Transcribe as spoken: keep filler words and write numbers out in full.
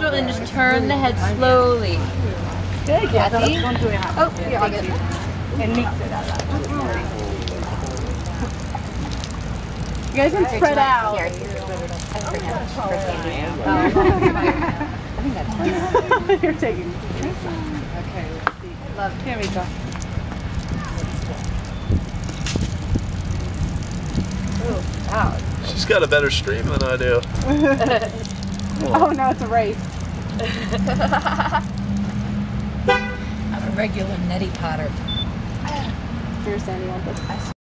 nostril and just turn the head slowly. Good, Cathy. Oh, here, I'll get it. And mix it. You guys can spread out. Here. You're taking it. Okay, let's see. Love. Here we go. Ooh, wow. She's got a better stream than I do. Oh, now it's a race. I'm a regular neti potter. Here, Sandy, want this?